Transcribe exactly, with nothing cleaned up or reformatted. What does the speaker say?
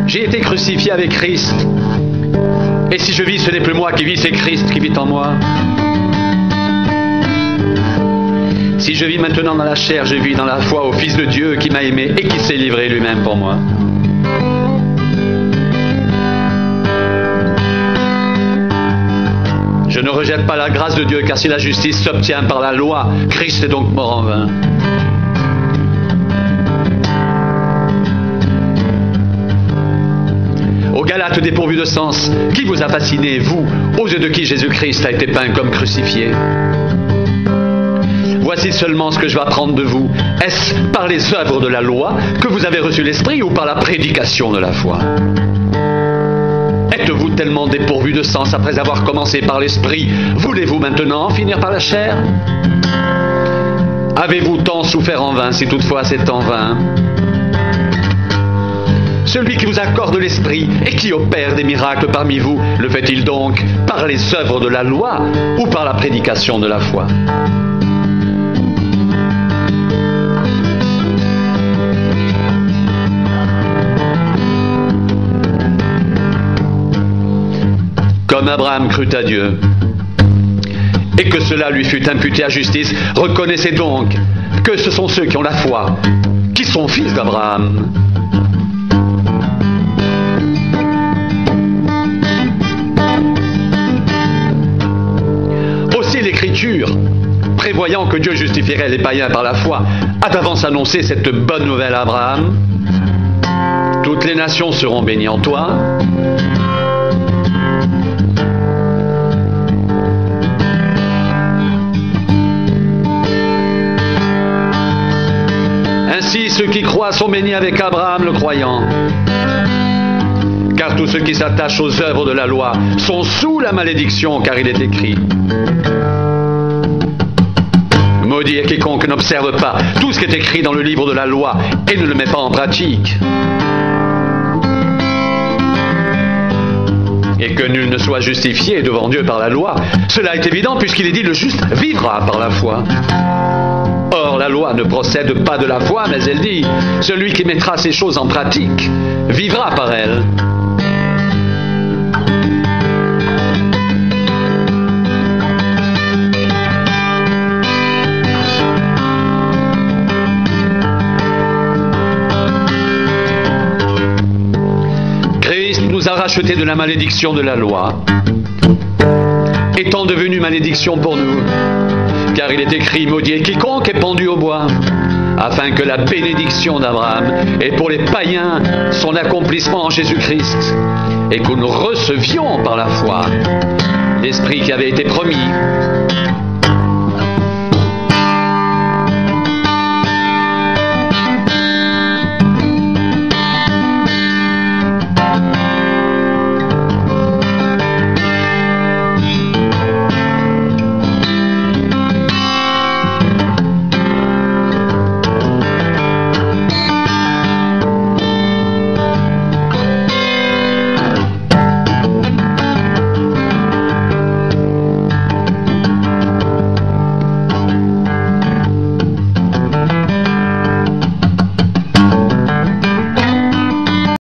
J'ai été crucifié avec Christ. Et si je vis, ce n'est plus moi qui vis, c'est Christ qui vit en moi. Si je vis maintenant dans la chair, je vis dans la foi au Fils de Dieu qui m'a aimé et qui s'est livré lui-même pour moi. Je ne rejette pas la grâce de Dieu, car si la justice s'obtient par la loi, Christ est donc mort en vain. Aux Galates dépourvus de sens, qui vous a fasciné, vous, aux yeux de qui Jésus-Christ a été peint comme crucifié? Voici seulement ce que je vais apprendre de vous. Est-ce par les œuvres de la loi que vous avez reçu l'Esprit ou par la prédication de la foi? Êtes-vous tellement dépourvu de sens après avoir commencé par l'Esprit? Voulez-vous maintenant finir par la chair? Avez-vous tant souffert en vain, si toutefois c'est en vain? Celui qui vous accorde l'Esprit et qui opère des miracles parmi vous, le fait-il donc par les œuvres de la loi ou par la prédication de la foi? Comme Abraham crut à Dieu, et que cela lui fut imputé à justice, reconnaissez donc que ce sont ceux qui ont la foi, qui sont fils d'Abraham. Aussi l'Écriture, prévoyant que Dieu justifierait les païens par la foi, a d'avance annoncé cette bonne nouvelle à Abraham. Toutes les nations seront bénies en toi. Ainsi, ceux qui croient sont bénis avec Abraham le croyant. Car tous ceux qui s'attachent aux œuvres de la loi sont sous la malédiction, car il est écrit: maudit est quiconque n'observe pas tout ce qui est écrit dans le livre de la loi et ne le met pas en pratique. Et que nul ne soit justifié devant Dieu par la loi, cela est évident puisqu'il est dit: le juste vivra par la foi. Or, la loi ne procède pas de la foi, mais elle dit: celui qui mettra ces choses en pratique vivra par elles. Christ nous a rachetés de la malédiction de la loi, étant devenu malédiction pour nous. Car il est écrit: maudit est quiconque est pendu au bois, afin que la bénédiction d'Abraham ait pour les païens son accomplissement en Jésus-Christ, et que nous recevions par la foi l'Esprit qui avait été promis.